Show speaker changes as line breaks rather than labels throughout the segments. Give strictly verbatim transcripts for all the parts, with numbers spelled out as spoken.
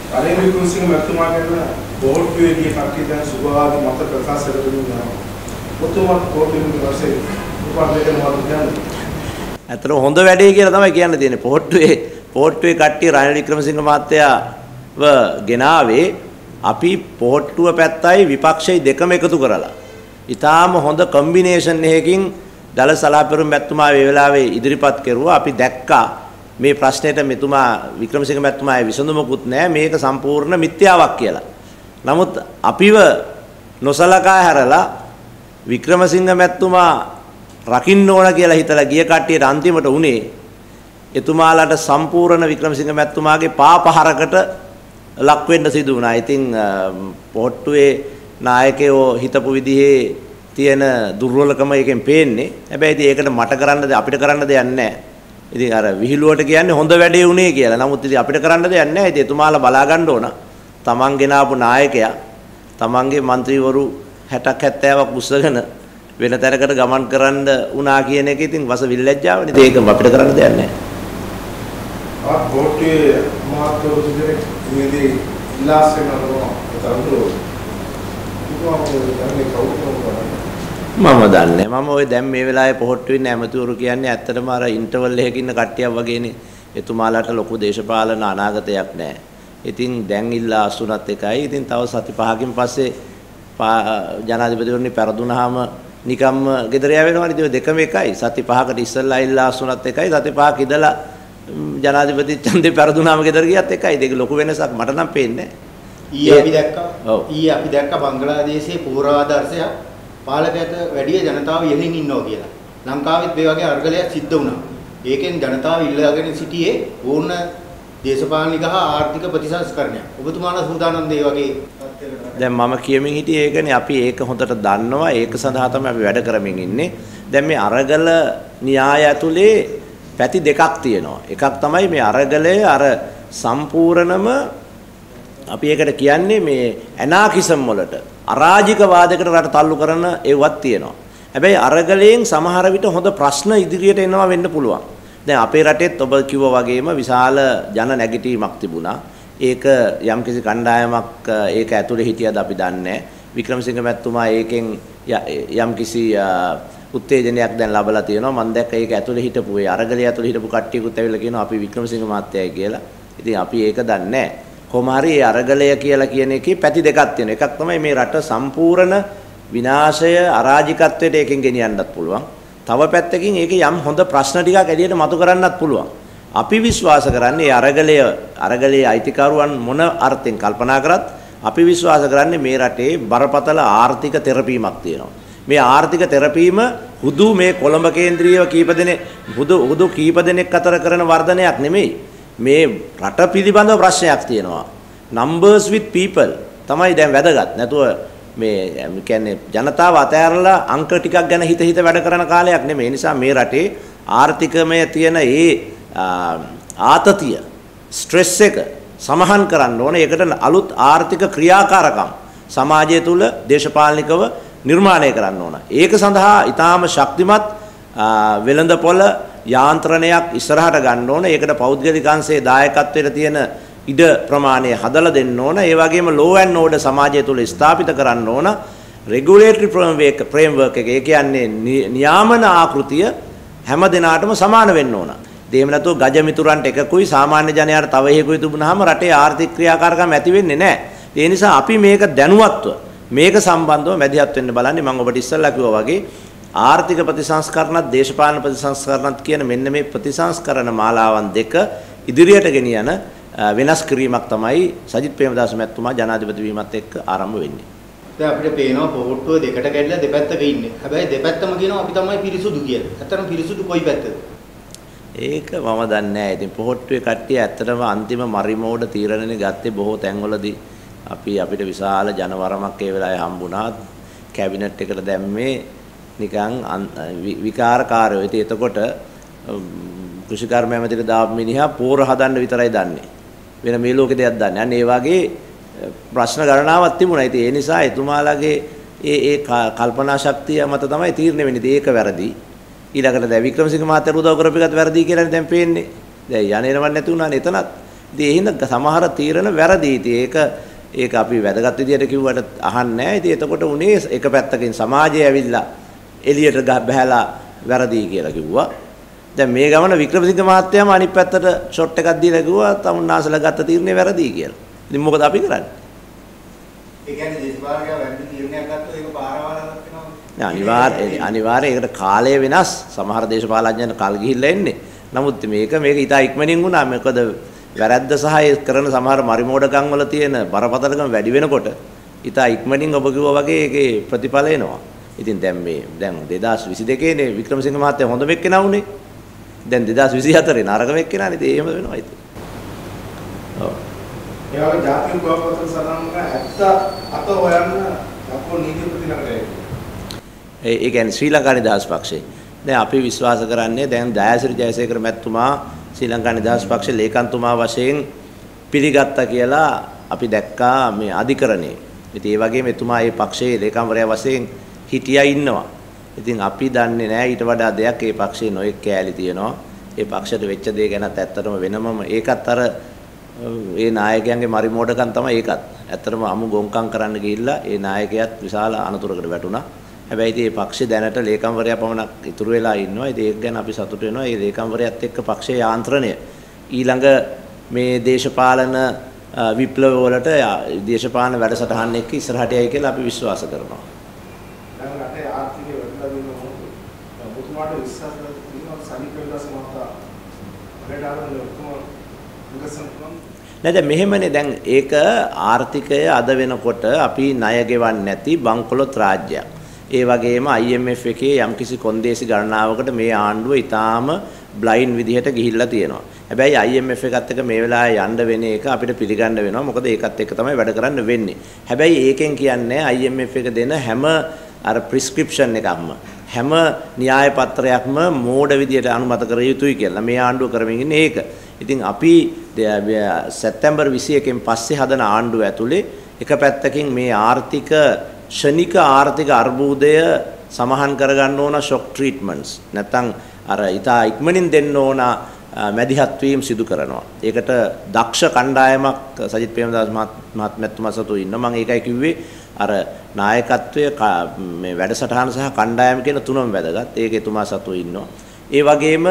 රනිල් වික්‍රමසිංහ මැතිතුමා කියන බෝඩ්ුවේදී කට්ටිය දැන් සුභාගේ මත ප්‍රකාශ කරනවා. ඔතුමත් කෝටින් වාසේ උපාධියන වල කියන්නේ.
අතන හොඳ වැඩේ කියලා තමයි කියන්න තියෙන්නේ. පොට්ටුවේ පොට්ටුවේ කට්ටිය රනිල් වික්‍රමසිංහ මහත්තයාව ගෙනාවේ අපි පොට්ටුව පැත්තයි විපක්ෂයි දෙකම එකතු කරලා. ඊටාම හොඳ කොම්බිනේෂන් එකකින් දල සලාපෙරුම් මැතිතුමා මේ වෙලාවේ ඉදිරිපත් කරුවා. අපි දැක්කා මේ ප්‍රශ්නෙට මෙතුමා වික්‍රමසිංහ මැතිතුමාගේ විසඳුමකුත් නැහැ, මේක සම්පූර්ණ මිත්‍යාවක් කියලා. නමුත් අපිව නොසලකා හැරලා වික්‍රමසිංහ මැතිතුමා රකින්න ඕන කියලා හිතලා ගිය කට්ටියට අන්තිමට උනේ එතුමාලට සම්පූර්ණ වික්‍රමසිංහ මැතිතුමාගේ පාපහරකට ලක් වෙන්න සිදු වුණා. ඉතින් පොට්ටුවේ නායකයෝ හිතපු විදිහේ තියෙන දුර්වලකම එකෙන් පේන්නේ. හැබැයි ඉතින් ඒකට මට කරන්න අපිට කරන්න දෙයක් නැහැ. ඉතින් අර විහිළුවට කියන්නේ හොඳ වැඩේ උනේ කියලා. නමුත් ඉතින් අපිට කරන්න දෙයක් නැහැ. ඉතින් එතුමාලා බලා ගන්න ඕන. තමන් ගෙනාවු නායකයා තමන්ගේ മന്ത്രിවරු හැටක් හැත්තෑවක් උස්සගෙන වෙන තැනකට ගමන් කරන්න උනා කියන එක ඉතින් වස විල්ලැජ්ජාවනේ. ඒක අපිට කරන්න දෙයක් නැහැ.
ආ පොට්ටුවේ මහත්වරු දෙනෙක් මේදී ඉලාස් වෙනවා. මම දන්නේ මම ඔය දැන් මේ වෙලාවේ පොහොට්ටු වෙන්නේ ඇමතිවරු කියන්නේ ඇත්තටම අර ඉන්ටර්වල් එකක ඉන්න කට්ටියක් වගේනේ. එතුමාලාට ලොකු දේශපාලන අනාගතයක් නැහැ. ඉතින් දැන් ඉල්ලා අසුනත් එකයි. ඉතින් තව සති පහකින් පස්සේ ජනාධිපතිවරණි පෙරදුනහම නිකම්ම ගෙදර යවෙනවනේ. ඉතින් දෙකම එකයි. සති පහකට ඉස්සෙල්ලා ඉල්ලා අසුනත් එකයි. සති පහක ඉඳලා ජනාධිපති ඡන්දේ පෙරදුනහම ගෙදර ගියත් එකයි. දෙක ලොකු වෙනසක් මට නම් පේන්නේ නැහැ.
ඊයේ අපි දැක්කා ඊයේ අපි දැක්කා බංග්ලාදේශයේ පූර්වාදර්ශයක් පාලකයට වැඩි ජනතාව යෙහින් ඉන්නවා කියලා. ලංකාවෙත් මේ වගේ අර්ගලයක් සිද්ධ වුණා. ඒකෙන් ජනතාව ඉල්ලාගෙන සිටියේ ඕන දේශපාලනික හා ආර්ථික ප්‍රතිසංස්කරණයක්. ඔබතුමාලා සූදානම්ද මේ වගේ තත්ත්වයකට?
දැන් මම කියමින් හිටියේ ඒකනේ. අපි ඒක හොඳට දන්නවා. ඒක සඳහා තමයි අපි වැඩ කරමින් ඉන්නේ. දැන් මේ අරගල න්‍යාය ඇතුලේ පැති දෙකක් තියෙනවා. එකක් තමයි මේ අරගලයේ අර සම්පූර්ණම අපි ඒකට කියන්නේ මේ ඇනාකිසම් වලට අරාජිකවාදයකට රට තල්ලු කරන ඒවත් තියෙනවා. හැබැයි අරගලයෙන් සමහර විට හොඳ ප්‍රශ්න ඉදිරියට එනවා වෙන්න පුළුවන්. දැන් අපේ රටෙත් ඔබ කිව්වා වගේම විශාල ජන නැගිටීමක් තිබුණා. ඒක යම්කිසි කණ්ඩායමක් ඒක ඇතුලේ හිටියද අපි දන්නේ නැහැ. වික්‍රමසිංහ මැතිතුමා ඒකෙන් යම්කිසි උත්තේජනයක් දැන් ලබලා තියෙනවා. මම දැක්ක ඒක ඇතුලේ හිටපු ඒ අරගලයේ ඇතුලේ හිටපු කට්ටියකුත් ඇවිල්ලා කියනවා අපි වික්‍රමසිංහ මහත්තයයි කියලා. ඉතින් අපි ඒක දන්නේ නැහැ. කොහොම හරි ඒ අරගලය කියලා කියන එකේ පැති දෙකක් තියෙනවා. එකක් තමයි මේ රට සම්පූර්ණ විනාශය අරාජිකත්වයට එකෙන් ගෙනියන්නත් පුළුවන්. තව පැත්තකින් ඒකේ යම් හොඳ ප්‍රශ්න ටිකක් එළියට මතු කරන්නත් පුළුවන්. අපි විශ්වාස කරන්නේ මේ අරගලය අරගලයේ අයිතිකරුවන් මොන අර්ථයෙන් කල්පනා කරත් අපි විශ්වාස කරන්නේ මේ රටේ බරපතල ආර්ථික තෙරපීමක් තියෙනවා. මේ ආර්ථික තෙරපීම හුදු මේ කොළඹ කේන්ද්‍රීයව කීප දෙනෙක් හුදු හුදු කීප දෙනෙක් අතර කරන වර්ධනයක් නෙමෙයි. මේ රට පිළිබඳව ප්‍රශ්නයක් තියෙනවා. numbers with people තමයි දැන් වැදගත්. නැතුව මේ කියන්නේ ජනතාව අතහැරලා අංක ටිකක් ගැන හිත හිත වැඩ කරන කාලයක් නෙමෙයි. ඒ නිසා මේ රටේ ආර්ථිකමය තියෙන ඒ ආතතිය ස්ට්‍රෙස් එක සමහන් කරන්න ඕනේ. ඒකට අලුත් ආර්ථික ක්‍රියාකාරකම් සමාජය තුල දේශපාලනිකව නිර්මාණය කරන්න ඕන. ඒක සඳහා ඊටාම ශක්තිමත් වෙළඳපොළ යාන්ත්‍රණයක් ඉස්සරහට ගන්න ඕන. ඒකට පෞද්ගලික අංශයේ දායකත්වයට තියෙන ඉඩ ප්‍රමාණය හදලා දෙන්න ඕන. ඒ වගේම law and order සමාජය තුල ස්ථාපිත කරන්න ඕන. regulatory framework එක. ඒ කියන්නේ නියාමන ආකෘතිය හැම දිනාටම සමාන වෙන්න ඕන. දෙහෙම නැතුව ගජ මිතුරන්ට එකකුයි සාමාන්‍ය ජනයාට තව එකකුයි තිබුණාම රටේ ආර්ථික ක්‍රියාකාරකම් ඇති වෙන්නේ නැහැ. ඒ නිසා අපි මේක දැනුවත්ව මේක සම්බන්ධව මැදිහත් වෙන්න බලන්නේ. මම ඔබට ඉස්සෙල්ලා කිව්වා වගේ ආර්ථික ප්‍රතිසංස්කරණත් දේශපාලන ප්‍රතිසංස්කරණත් කියන මෙන්න මේ ප්‍රතිසංස්කරණ මාලාවන් දෙක ඉදිරියට ගෙනියන වෙනස් කිරීමක් තමයි සජිත් ප්‍රේමදාස මැතිතුමා ජනාධිපති වීමත් එක්ක ආරම්භ වෙන්නේ.
දැන් අපිට පේනවා පොහොට්ටුව දෙකට කැඩලා දෙපැත්තක ඉන්නේ. හැබැයි දෙපැත්තම කියනවා අපි තමයි පිරිසුදු කියලා. ඇත්තටම පිරිසුදු කොයි පැත්තද?
ඒක මම දන්නේ නැහැ. ඉතින් පොහොට්ටුවේ කට්ටිය ඇත්තටම අන්තිම මරිමෝඩ තීරණනේ ගත්තේ බොහෝ තැන්වලදී. අපි අපිට විශාල ජනවරමක් ඒ වෙලාවේ හම්බුණා. කැබිනට් එකට දැම්මේ නිකන් විකාරකාරයෝ. ඉතින් එතකොට කෘෂිකර්ම ඇමතිට දාපු මිනිහා පෝර හදන්න විතරයි දන්නේ. වෙන මේ ලෝකේ දෙයක් දන්නේ. අන්න ඒ වගේ ප්‍රශ්න ගණනාවක් තිබුණා. ඉතින් ඒ නිසා එතුමාලගේ ඒ ඒ කල්පනා ශක්තිය මත තමයි තීරණය වෙන්නේ. ඒක වැරදි. ඊළඟට දැන් වික්‍රමසිංහ මහත්තයා උදව් කරපු එකත් වැරදි කියලානේ දැන් පේන්නේ. දැන් යන්නේනවත් නැති වුණානේ එතනත්.
ඉතින් ඒ හින්දා සමහර තීරණ වැරදි. ඉතින් ඒක ඒක අපි වැදගත් විදියට කිව්වට අහන්නේ නැහැ. ඉතින් එතකොට උනේ එක පැත්තකින් සමාජය ඇවිල්ලා එළියට බහැලා වැරදි කියලා කිව්වා. දැන් මේ ගමන වික්‍රමසිංහ මහත්තයාම අනිත් පැත්තට ෂොට් එකක් දීලා කිව්වා තමුන්නාසලා ගත්ත තීරණය වැරදි කියලා. ඉතින් මොකද අපි කරන්නේ?
ඒ කියන්නේ දේශපාලකයා වැරදි තීරණයක් ගත්තොත් ඒක පාරවලක් වෙනවා.
අනිවාර්යයෙන් අනිවාර්යයෙන් ඒකට කාලය වෙනස්. සමහර දේශපාලඥයන් කල් ගිහිල්ලා එන්නේ. නමුත් මේක මේක ඉතා ඉක්මනින් වුණා. මොකද වැරද්ද සහ ඒ කරන සමහර මරිමෝඩකම් වල තියෙන බරපතලකම් වැඩි වෙනකොට ඉතා ඉක්මනින් ඔබ කිව්වා වගේ ඒකේ ප්‍රතිඵල එනවා. ඉතින් දැන් මේ දැන් දෙදාස් විසි දෙකේ නේ වික්‍රමසිංහ මහත්තයා හොඳම එක්කෙනා වුණේ. දැන් දෙදාස් විසි හතරේ නරකම එක්කෙනානේ. ඉතින් එහෙම වෙනවා ඉතින්. ඔව්.
ඒ වගේ ජාතික ගෝපවතුන් සඳහන් කරන ඇත්ත අත හොයන්න අපෝ නීතිපති ළඟට
ඒ ඒ කියන්නේ ශ්‍රී ලංකා නිදහස් පක්ෂේ. දැන් අපි විශ්වාස කරන්නේ දැන් දයාසිරි ජයසේකර මැතිතුමා ශ්‍රී ලංකා නිදහස් පක්ෂේ ලේකම්තුමා වශයෙන් පිළිගත්තා කියලා අපි දැක්කා මේ අධිකරණේ. ඉතින් ඒ වගේම එතුමා මේ පක්ෂයේ ලේකම්වරයා වශයෙන් හිටියා ඉන්නවා. ඉතින් අපි දන්නේ නැහැ ඊට වඩා දෙයක් මේ පක්ෂයේ නොඑක් කෑලි තියෙනවා. ඒ පක්ෂයට වෙච්ච දේ ගැනත් ඇත්තටම වෙනමම ඒකත් අර ඒ නායකයන්ගේ මරිමෝඩකම් තමයි ඒකත්. ඇත්තටම අමු ගොංකම් කරන්න ගිහිල්ලා ඒ නායකයාත් විශාල අනතුරකට වැටුණා. හැබැයි ඉතින් මේ පක්ෂේ දැනට ලේකම්වරයා පමණක් ඉතුරු වෙලා ඉන්නවා. ඉතින් ඒක ගැන අපි සතුටු වෙනවා. මේ ලේකම්වරයාත් එක්ක පක්ෂයේ යාන්ත්‍රණය ඊළඟ මේ දේශපාලන විප්ලව වලට දේශපාලන වැඩසටහන් එක්ක ඉස්සරහට යයි කියලා අපි විශ්වාස කරනවා.
දැන් රටේ ආර්ථිකය වෙනදා වෙන මොහොත ඔබතුමාට විශ්වාස කරනවා සනීප වෙලා සමහතා වැඩාවල ඔක්කොම විගසම් කරනවා.
නේද මෙහෙමනේ දැන් ඒක ආර්ථිකය අද වෙනකොට අපි ණය ගෙවන්නේ නැති බංකොලොත් රාජ්‍යයක්. ඒ වගේම I M F එකේ යම්කිසි කොන්දේසි ගණනාවකට මේ ආණ්ඩුව ඊටාම බ්ලයින්ඩ් විදිහට ගිහිල්ලා තියෙනවා. හැබැයි I M F එකත් එක්ක මේ වෙලාවේ යන්න වෙන එක අපිට පිළිගන්න වෙනවා. මොකද ඒකත් එක්ක තමයි වැඩ කරන්න වෙන්නේ. හැබැයි ඒකෙන් කියන්නේ I M F එක දෙන හැම අර ප්‍රිස්ක්‍රිප්ෂන් එකක්ම හැම න්‍යාය පත්‍රයක්ම මෝඩ විදියට අනුමත කර යුතුයි කියලා. මේ ආණ්ඩුව කරමින් ඉන්නේ ඒක. ඉතින් අපි සැප්තැම්බර් විසි එකෙන් පස්සේ හදන ආණ්ඩුව ඇතුලේ එක පැත්තකින් මේ ආර්ථික ශනික ආර්ථික අර්බුදය සමහන් කරගන්න ඕන ෂොක් ට්‍රීට්මන්ට්ස් නැත්නම් අර ඉතා ඉක්මනින් දෙන්න ඕන මැදිහත් වීම සිදු කරනවා. ඒකට දක්ෂ කණ්ඩායමක් සජිත් ප්‍රේමදාස මහත්මයා සතු ඉන්නවා. මම ඒකයි කිව්වේ අර නායකත්වය මේ වැඩසටහන සහ කණ්ඩායම කියන තුනම වැදගත්. ඒක එතුමා සතු ඉන්නවා. ඒ වගේම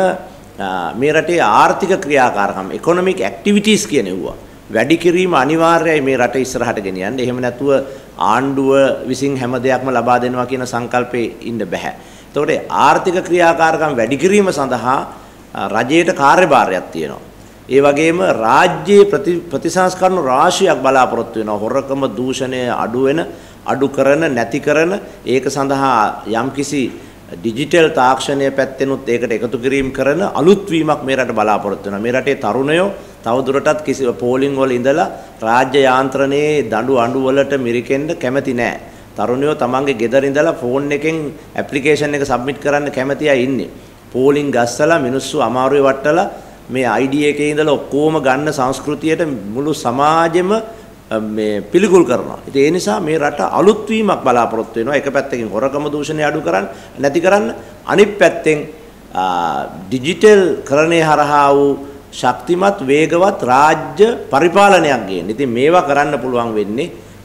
මේ රටේ ආර්ථික ක්‍රියාකාරකම් ඉකොනොමික් ඇක්ටිවිටීස් කියන ඒවා වැඩි කිරීම අනිවාර්යයි මේ රට ඉස්සරහට ගෙනියන්න. එහෙම නැතුව ආණ්ඩුව විසින් හැම දෙයක්ම ලබා දෙනවා කියන සංකල්පේ ඉන්න බෑ. එතකොට ආර්ථික ක්‍රියාකාරකම් වැඩි කිරීම සඳහා රජයට කාර්යභාරයක් තියෙනවා. ඒ වගේම රාජ්‍යයේ ප්‍රතිසංස්කරණ රාශියක් බලාපොරොත්තු වෙනවා. හොරකම දූෂණය අඩු වෙන, අඩු කරන, නැති කරන ඒක සඳහා යම්කිසි ඩිජිටල් තාක්ෂණය පැත්තෙනුත් ඒකට එකතු කිරීම කරන අලුත් වීමක් මේ රට බලාපොරොත්තු වෙනවා. මේ රටේ තරුණයෝ තවදුරටත් කිසි පෝලිං වල ඉඳලා රාජ්‍ය යාන්ත්‍රණයේ දඬු අඬු වලට මිරිකෙන්න කැමති නැහැ. තරුණයෝ තමන්ගේ ගෙදර ඉඳලා ෆෝන් එකෙන් ඇප්ලිකේෂන් එක සබ්මිට් කරන්න කැමති අය ඉන්නේ. පෝලිං ගස්සලා මිනිස්සු අමාරුවේ වට්ටලා මේ I D එකේ ඉඳලා ඔක්කොම ගන්න සංස්කෘතියට මුළු සමාජෙම මේ පිළිකුල් කරනවා. ඉතින් ඒ නිසා මේ රට අලුත් වීමක් බලාපොරොත්තු වෙනවා. එක පැත්තකින් හොරකම දූෂණය අඩු කරන්න නැති කරන්න, අනිත් පැත්තෙන් ඩිජිටල් කරණේ හරහා වූ ශක්තිමත් වේගවත් රාජ්‍ය පරිපාලනයක් ගේන්න. ඉතින් මේවා කරන්න පුළුවන් වෙන්නේ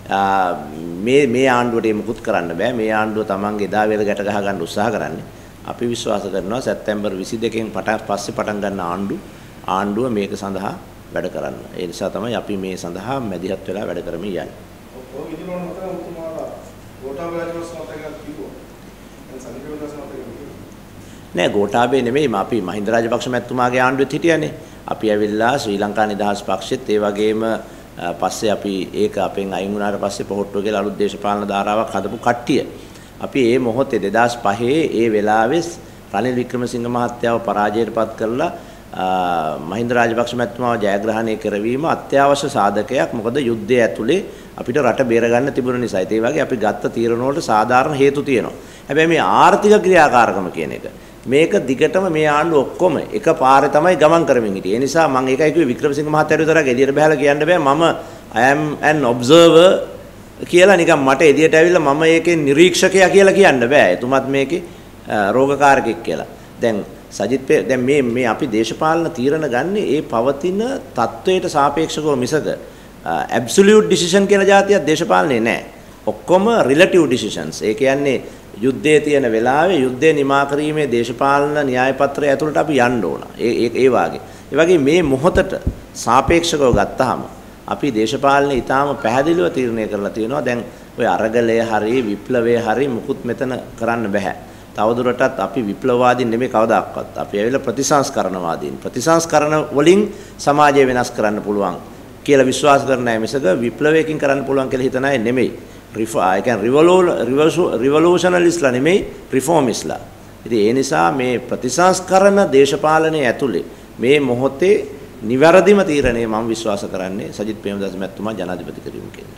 මේ මේ ආණ්ඩුවට මුකුත් කරන්න බෑ. මේ ආණ්ඩුව තමන්ගේ එදා වේල ගැට ගහ ගන්න උත්සාහ කරන්නේ. අපි විශ්වාස කරනවා සැප්තැම්බර් විසි දෙකෙන් පටන් පස්සේ පටන් ගන්න ආණ්ඩු ආණ්ඩුව මේක සඳහා වැඩ කරන්න. ඒ නිසා තමයි අපි මේ සඳහා මැදිහත් වෙලා වැඩ කරමින් යන්නේ.
ඔව් ඉතින් මම මතක උතුමාලා ගෝඨාභය රාජපක්ෂ මතකයක් කිව්වා. දැන් සනීප වෙනස් මතකයක්
නෑ ගෝඨාභය නෙමෙයි අපි මහින්ද රාජපක්ෂ මැතිතුමාගේ ආණ්ඩුවෙත් හිටියානේ. අපි ඇවිල්ලා ශ්‍රී ලංකා නිදහස් පක්ෂෙත් ඒ වගේම පස්සේ අපි ඒක අපෙන් අයින් වුණාට පස්සේ පොහොට්ටුව කියලා අලුත් දේශපාලන ධාරාවක් හදපු කට්ටිය. අපි මේ මොහොතේ දෙදාස් පහේ ඒ වෙලාවේ රනිල් වික්‍රමසිංහ මහත්තයාව පරාජයටපත් කරලා මහින්ද රාජපක්ෂ මැතිතුමාව ජයග්‍රහණය කරවීම අත්‍යවශ්‍ය සාධකයක්. මොකද යුද්ධය ඇතුලේ අපිට රට බේර ගන්න තිබුණ නිසා. ඒ වගේ අපි ගත්ත තීරණ වලට සාධාරණ හේතු තියෙනවා. හැබැයි මේ ආර්ථික ක්‍රියාකාරකම කියන එක මේක දිගටම මේ ආණ්ඩුව ඔක්කොම එක පාරේ තමයි ගමන් කරමින් හිටියේ. ඒ නිසා මම ඒකයි කිව්වේ වික්‍රමසිංහ මහත්තයාට විතරක් එළියට බහලා කියන්න බෑ මම I am an observer කියලා නිකන් මට එළියට ඇවිල්ලා මම ඒකේ නිරීක්ෂකයා කියලා කියන්න බෑ. එතුමත් මේකේ රෝගකාරකෙක් කියලා. දැන් සජිත් දැන් මේ මේ අපි දේශපාලන තීරණ ගන්න ඒ පවතින තත්වයට සාපේක්ෂව මිසක ඇබ්සලියුට් ඩිසිෂන් කියලා જાතියක් දේශපාලනේ නැහැ. ඔක්කොම රිලටිව් ඩිසිෂන්ස්. ඒ කියන්නේ යුද්ධයේ තියෙන වෙලාවේ යුද්ධය නිමා කිරීමේ දේශපාලන න්‍යාය පත්‍රය ඇතුළට අපි යන්න ඕන. ඒ ඒ වාගේ. ඒ වගේ මේ මොහොතට සාපේක්ෂව ගත්තාම අපි දේශපාලනේ ඊටාම පැහැදිලිව තීරණය කරලා තියෙනවා. දැන් ඔය අරගලය හරි විප්ලවය හරි මුකුත් මෙතන කරන්න බෑ. තවදුරටත් අපි විප්ලවවාදීන් නෙමෙයි කවදාක්වත්. අපි ඇවිල්ලා ප්‍රතිසංස්කරණවාදීන්. ප්‍රතිසංස්කරණ වලින් සමාජය වෙනස් කරන්න පුළුවන් කියලා විශ්වාස කරන අය මිසක විප්ලවයකින් කරන්න පුළුවන් කියලා හිතන අය නෙමෙයි. I can revolutionalistලා නෙමෙයි රිෆෝමිස්ලා. ඉතින් ඒ නිසා මේ ප්‍රතිසංස්කරණ දේශපාලනයේ ඇතුලේ මේ මොහොතේ නිවැරදිම තීරණය මම විශ්වාස කරන්නේ සජිත් ප්‍රේමදාස මැතිතුමා ජනාධිපති කිරීම කියලා.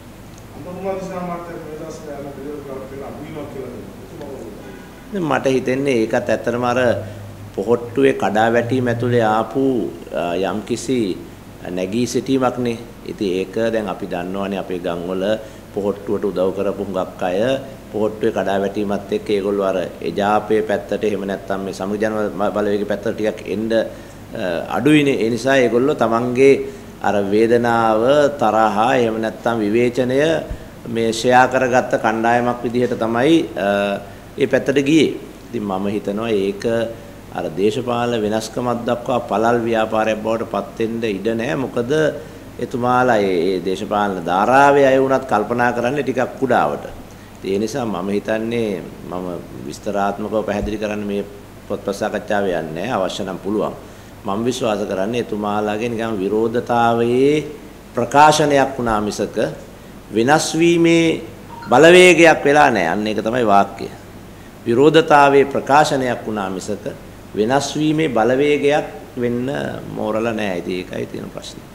මට හිතෙන්නේ ඒකත් ඇත්තටම අර පොහොට්ටුවේ කඩාවැටීම ඇතුලේ ආපු යම්කිසි නැගී සිටීමක්නේ. ඉතින් ඒක දැන් අපි දන්නවනේ අපේ ගම්වල පොහොට්ටුවට උදව් කරපු හුඟක් අය පොහොට්ටුවේ කඩාවැටීමත් එක්ක ඒගොල්ලෝ අර එජාපේ පැත්තට එහෙම නැත්නම් මේ සමගි ජන බලවේගයේ පැත්තට ටිකක් එන්න අඩුයිනේ. ඒ නිසා ඒගොල්ලෝ තමන්ගේ අර වේදනාව තරහ එහෙම නැත්නම් විවේචනය මේ ෂෙයා කරගත්ත කණ්ඩායමක් විදිහට තමයි ඒ පැත්තට ගියේ. ඉතින් මම හිතනවා ඒක අර දේශපාලන වෙනස්කමක් දක්වා පළල් ව්‍යාපාරයක් බවට පත් වෙන්න ඉඩ නැහැ. මොකද එතුමාලා මේ දේශපාලන ධාරාවේ අය වුණත් කල්පනා කරන්නේ ටිකක් කුඩාවට. ඒ නිසා මම හිතන්නේ මම විස්තරාත්මකව පැහැදිලි කරන්න මේ පොත් සාකච්ඡාවේ යන්නේ අවශ්‍ය නම් පුළුවන්. මම විශ්වාස කරන්නේ එතුමාලාගේ නිකන් විරෝධතාවයේ ප්‍රකාශනයක් වුණා මිසක වෙනස් වීමේ බලවේගයක් වෙලා නැහැ. අන්න ඒක තමයි වාක්‍යය. විරෝධතාවයේ ප්‍රකාශනයක් වුණා මිසක වෙනස් වීමේ බලවේගයක් වෙන්න මෝරලා නැහැ. ඉතින් ඒකයි තියෙන ප්‍රශ්නේ.